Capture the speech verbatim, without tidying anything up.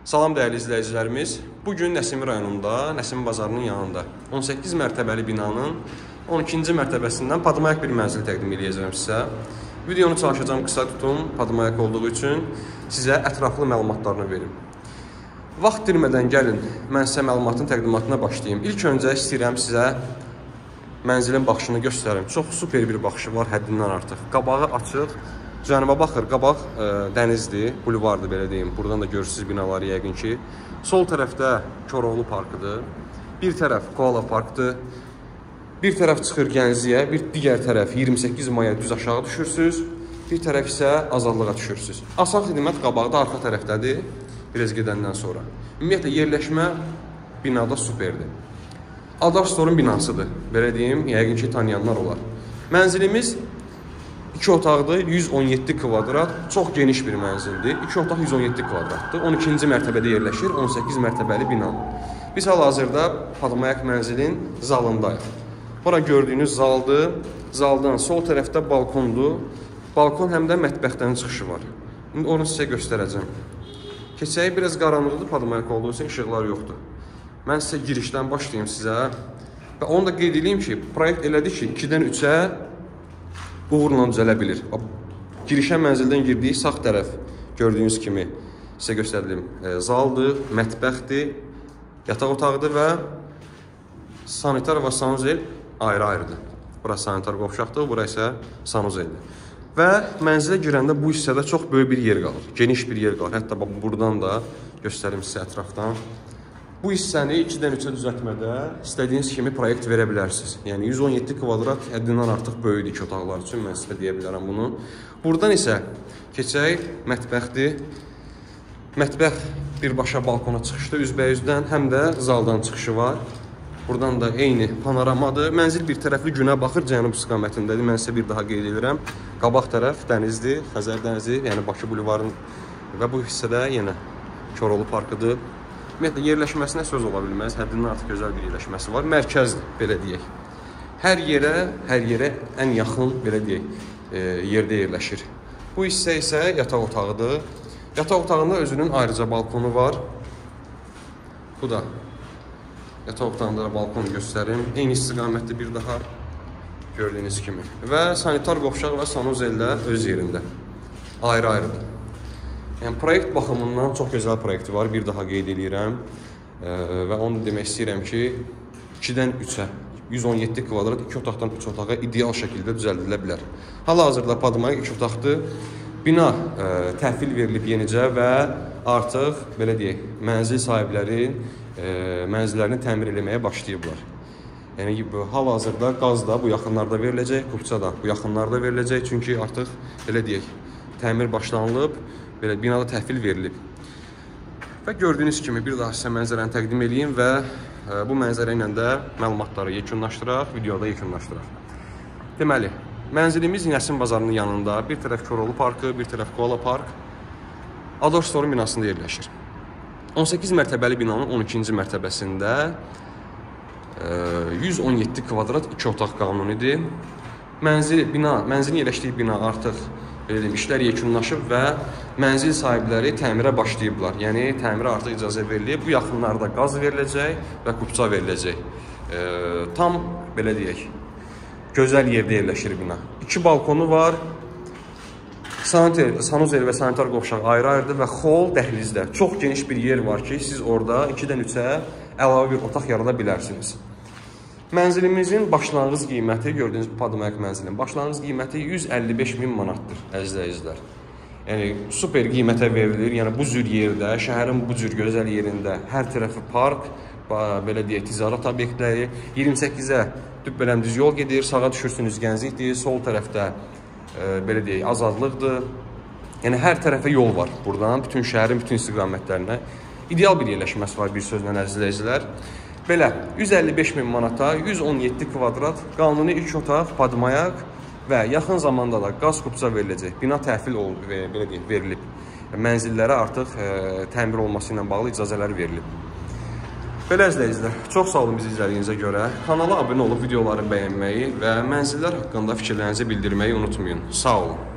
Salam dəyərli izləyicilərimiz. Bugün Nəsimi rayonunda, Nəsimi bazarının yanında on səkkiz mərtəbəli binanın on ikinci mərtəbəsindən padmayak bir mənzil təqdim edəcəm sizə. Videonu çalışacağım qısa tutum, padmayak olduğu üçün sizə ətraflı məlumatlarını verim. Vaxt itirmədən gəlin, mən sizə məlumatın təqdimatına başlayayım. İlk öncə istəyirəm sizə mənzilin baxışını göstərim. Çox super bir baxışı var, həddindən artıq. Qabağı açıq. Cənuba baxır, qabaq ə, dənizdir, bulvardır belə deyim. Buradan da görürsünüz binaları yəqin ki. Sol tərəfdə Koroğlu parkıdır. Bir tərəf Koala parkdır. Bir tərəf çıxır Gəncəyə, bir digər tərəf iyirmi səkkiz maya düz aşağı düşürsünüz. Bir tərəf isə Azadlığa düşürsünüz. Asal xidmət qabaqda, arxa tərəfdədir, biraz gedəndən sonra. Ümumiyyətlə, yerləşmə binada superdir. Adar Storun binasıdır, belə deyim, yəqin ki tanıyanlar olar. Mənzilimiz İki otaqdır, yüz on yeddi kvadrat, çox geniş bir mənzildir. İki otaq yüz on yeddi kvadratdır. on ikinci mərtəbədə yerləşir, on səkkiz mərtəbəli bina. Biz hal-hazırda padmayak mənzilin zalındayıq. Bura gördüyünüz zaldır. Zaldan sol tərəfdə balkondur. Balkon həm də mətbəxdən çıxışı var. İndi onu sizə göstərəcəm. Keçəyi biraz qaranlıqdır, padmayak olduğu üçün işıqlar yoxdur. Mən sizə girişdən başlayayım sizə. Və onu da qeyd edeyim ki, proyekt elədi ki, ikidən üçə uğurla düzələ bilir. Girişən mənzildən girdiyi sağ tərəf gördüyünüz kimi sizə göstərilim. E, zaldır, mətbəxdir, yataq otağıdır və sanitar və sanuzel ayrı-ayrıdır. Bura sanitar qovşaqdır, bura isə sanuzeldir. Və mənzilə girəndə bu hissədə çox böyük bir yer qalır, geniş bir yer qalır. Hətta buradan da göstərim sizə ətrafdan. Bu hissəni ikidən üçə düzəltmədə istədiyiniz kimi proyekt verə bilərsiniz. Yəni yüz on yeddi kvadrat həddindən artıq böyükdür iki otaqlar üçün, mən sizə deyə bilərəm bunu. Buradan isə keçək mətbəxdir. Mətbəx birbaşa balkona çıxışdır üzbəyüzdən, həm də zaldan çıxışı var. Buradan da eyni panoramadır. Mənzil bir tərəfli günə baxır, cənub istiqamətindədir. Mən sizə bir daha qeyd edirəm. Qabaq tərəf dənizdir, Xəzər dənizi, yəni Bakı bulvarının və bu hissədə yenə Koroğlu parkıdır. Ümumiyyətlə, yerləşməsinə söz ola bilməz, həddindən artıq gözəl bir yerləşməsi var. Mərkəzdir, belə deyək. Hər yerə, hər yerə ən yaxın, belə deyək, e, yerdə yerləşir. Bu hissə isə yataq otağıdır. Yataq otağında özünün ayrıca balkonu var. Bu da yataq otağında da balkonu göstərim. Eyni istiqamətdə bir daha gördüyünüz kimi. Və sanitar qovşaq və sanuzellə öz yerində. Ayrı-ayrıdır. Yəni, proyekt baxımından çox gözəl proyekti var, bir daha qeyd edirəm e, və onu demək istəyirəm ki, ikidən üçə, yüz on yeddi kvadrat, iki otaqdan üç otağa ideal şəkildə düzəldilə bilər. Hal-hazırda padmayak iki otaqdır, bina e, təhvil verilib yenicə və artıq, belə deyək, mənzil sahiblərin e, mənzillərini təmir eləməyə başlayıblar. Yəni, hal-hazırda qaz da bu yaxınlarda veriləcək, kupça da bu yaxınlarda veriləcək, çünki artıq, belə deyək, təmir başlanılıb, belə binada təhvil verilib. Və gördüyünüz kimi bir daha sizə mənzərəni təqdim edeyim və e, bu mənzərə ilə də məlumatları yekunlaşdıraq, videoda yekunlaşdıraq. Deməli, mənzilimiz Nəsimi bazarının yanında, bir tərəf Koroğlu parkı, bir tərəf Koala park, Adar Storun binasında yerləşir. on səkkiz mərtəbəli binanın on ikinci mərtəbəsində e, yüz on yeddi kvadrat iki otaq qanunidir. Mənzil, bina, mənzilin yerləşdiyi bina artıq belə deyim, işlər yekunlaşıb və mənzil sahibləri təmirə başlayıblar. Yəni, təmirə artıq icazə verilib. Bu yaxınlarda qaz veriləcək və kupça veriləcək. E, tam, belə deyək, gözəl yerdə yerləşir bina. İki balkonu var. Sanuzel və sanitar qovşaq ayrı-ayrıdır və xol dəhlizdə. Çox geniş bir yer var ki, siz orada ikidən üçə əlavə bir otaq yarada bilərsiniz. Mənzilimizin başlanğıc qiyməti, gördüyünüz padmayak mənzilin başlanğıc qiyməti yüz əlli beş min manatdır, əzizləyicilər. Yəni, super qiymətə verilir. Yəni, bu cür yerdə, şəhərin bu cür gözəl yerində, hər tərəfi park, belə deyək, ticarət obyektləri, iyirmi səkkizə dübbələm düz yol gedir, sağa düşürsünüz Gənclikdir, sol tərəfdə, e, belə deyək, Azadlıqdır. Yəni, hər tərəfə yol var buradan, bütün şəhərin bütün istiqamətlərinə. İdeal bir yerləşməsi var bir sözlə, əzizləyicilər. Belə, yüz əlli beş min manata, yüz on yeddi kvadrat, qanuni ilk otaq, padmayak və yaxın zamanda da qaz kupça veriləcək. Bina təhvil olub, belə deyək, verilib. Mənzillərə artıq e, təmir olması ilə bağlı icazələr verilib. Belə izləyicilər, çox sağ olun bizi izlədiyinizə görə. Kanala abunə olub videoları bəyənməyi və mənzillər haqqında fikirlərinizi bildirməyi unutmayın. Sağ olun.